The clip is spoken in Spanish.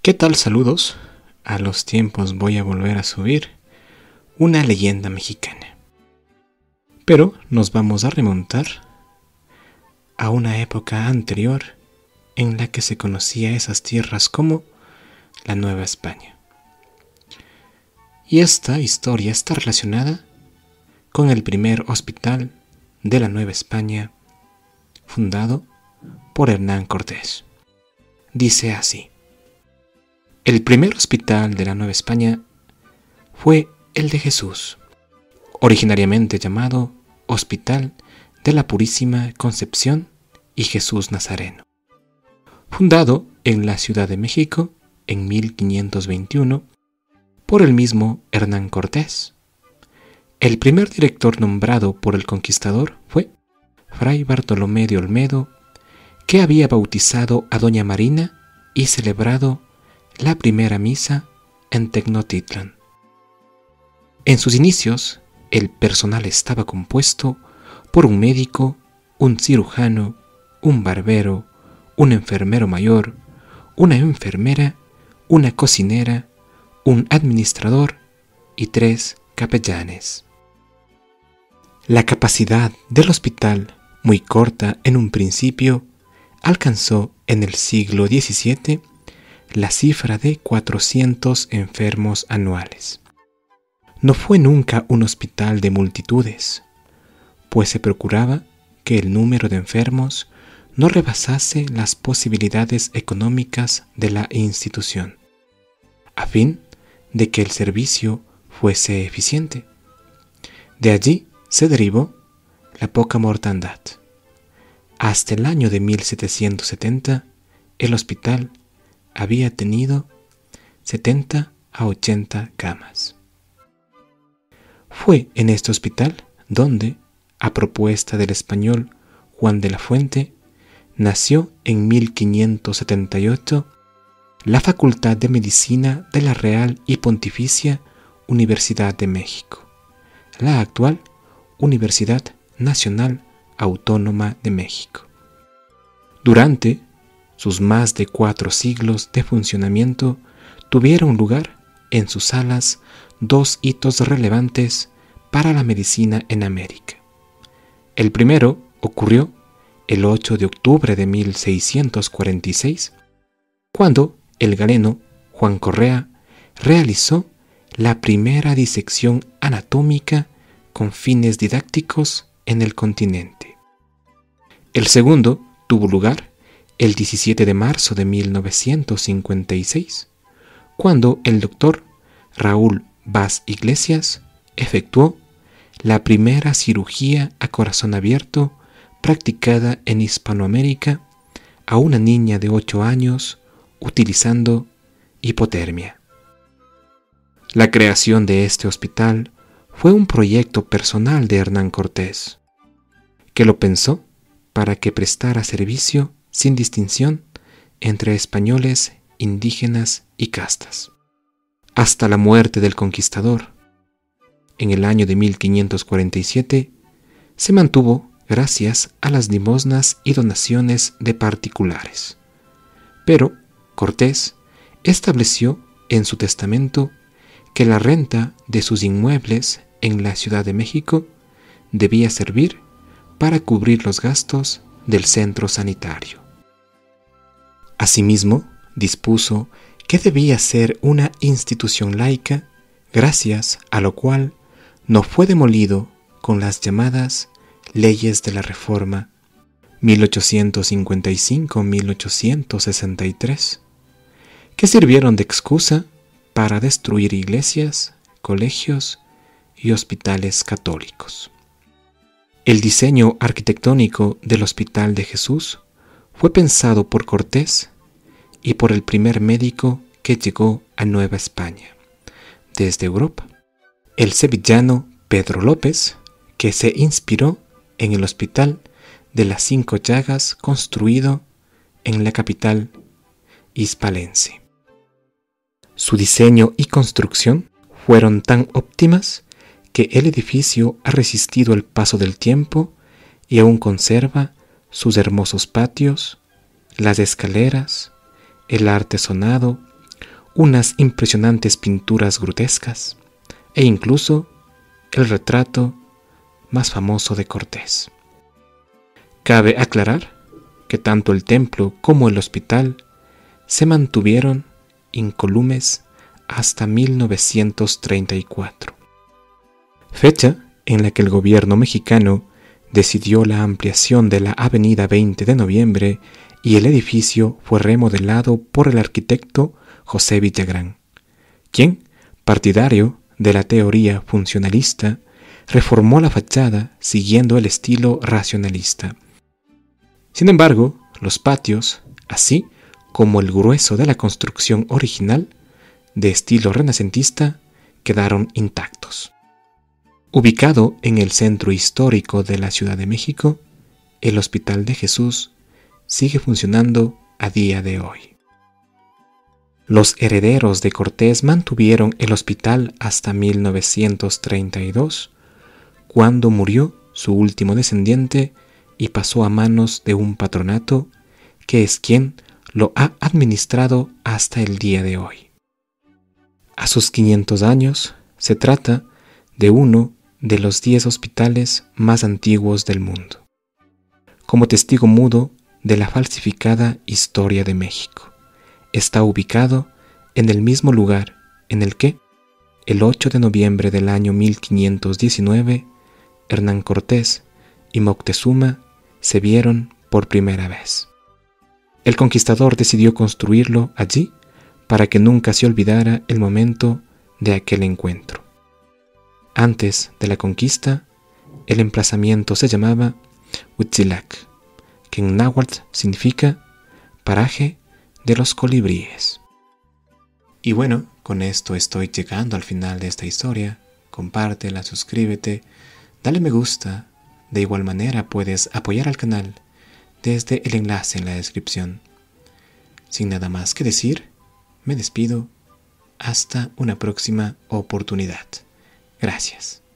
¿Qué tal? Saludos. A los tiempos voy a volver a subir una leyenda mexicana. Pero nos vamos a remontar a una época anterior en la que se conocía esas tierras como la Nueva España. Y esta historia está relacionada con el primer hospital de la Nueva España fundado por Hernán Cortés. Dice así: el primer hospital de la Nueva España fue el de Jesús, originariamente llamado Hospital de la Purísima Concepción y Jesús Nazareno, fundado en la Ciudad de México en 1521 por el mismo Hernán Cortés. El primer director nombrado por el conquistador fue Fray Bartolomé de Olmedo, que había bautizado a Doña Marina y celebrado la primera misa en Tecnotitlan. En sus inicios, el personal estaba compuesto por un médico, un cirujano, un barbero, un enfermero mayor, una enfermera, una cocinera, un administrador y 3 capellanes. La capacidad del hospital, muy corta en un principio, alcanzó en el siglo XVII la cifra de 400 enfermos anuales. No fue nunca un hospital de multitudes, pues se procuraba que el número de enfermos no rebasase las posibilidades económicas de la institución, a fin de que el servicio fuese eficiente. De allí se derivó la poca mortandad. Hasta el año de 1770, el hospital había tenido 70 a 80 camas. Fue en este hospital donde, a propuesta del español Juan de la Fuente, nació en 1578 la Facultad de Medicina de la Real y Pontificia Universidad de México, la actual Universidad Nacional Autónoma de México. Durante sus más de 4 siglos de funcionamiento, tuvieron lugar en sus salas 2 hitos relevantes para la medicina en América. El primero ocurrió el 8 de octubre de 1646, cuando el galeno Juan Correa realizó la primera disección anatómica con fines didácticos en el continente. El segundo tuvo lugar el 17 de marzo de 1956, cuando el doctor Raúl Vaz Iglesias efectuó la primera cirugía a corazón abierto practicada en Hispanoamérica a una niña de 8 años utilizando hipotermia. La creación de este hospital fue un proyecto personal de Hernán Cortés, que lo pensó para que prestara servicio sin distinción entre españoles, indígenas y castas. Hasta la muerte del conquistador, en el año de 1547, se mantuvo gracias a las limosnas y donaciones de particulares. Pero Cortés estableció en su testamento que la renta de sus inmuebles en la Ciudad de México debía servir para cubrir los gastos del centro sanitario. Asimismo, dispuso que debía ser una institución laica, gracias a lo cual no fue demolido con las llamadas leyes de la Reforma 1855-1863, que sirvieron de excusa para destruir iglesias, colegios y hospitales católicos. El diseño arquitectónico del Hospital de Jesús fue pensado por Cortés y por el primer médico que llegó a Nueva España desde Europa, el sevillano Pedro López, que se inspiró en el Hospital de las 5 Llagas construido en la capital hispalense. Su diseño y construcción fueron tan óptimas que el edificio ha resistido el paso del tiempo y aún conserva sus hermosos patios, las escaleras, el artesonado, unas impresionantes pinturas grotescas e incluso el retrato más famoso de Cortés. Cabe aclarar que tanto el templo como el hospital se mantuvieron incólumes hasta 1934, fecha en la que el gobierno mexicano decidió la ampliación de la avenida 20 de noviembre y el edificio fue remodelado por el arquitecto José Villagrán, quien, partidario de la teoría funcionalista, reformó la fachada siguiendo el estilo racionalista. Sin embargo, los patios, así como el grueso de la construcción original, de estilo renacentista, quedaron intactos. Ubicado en el centro histórico de la Ciudad de México, el Hospital de Jesús sigue funcionando a día de hoy. Los herederos de Cortés mantuvieron el hospital hasta 1932, cuando murió su último descendiente y pasó a manos de un patronato que es quien lo ha administrado hasta el día de hoy. A sus 500 años, se trata de uno de los 10 hospitales más antiguos del mundo, como testigo mudo de la falsificada historia de México. Está ubicado en el mismo lugar en el que, el 8 de noviembre del año 1519, Hernán Cortés y Moctezuma se vieron por primera vez. El conquistador decidió construirlo allí para que nunca se olvidara el momento de aquel encuentro. Antes de la conquista, el emplazamiento se llamaba Huitzilac, que en náhuatl significa paraje de los colibríes. Y bueno, con esto estoy llegando al final de esta historia. Compártela, suscríbete, dale me gusta. De igual manera puedes apoyar al canal desde el enlace en la descripción. Sin nada más que decir, me despido. Hasta una próxima oportunidad. Gracias.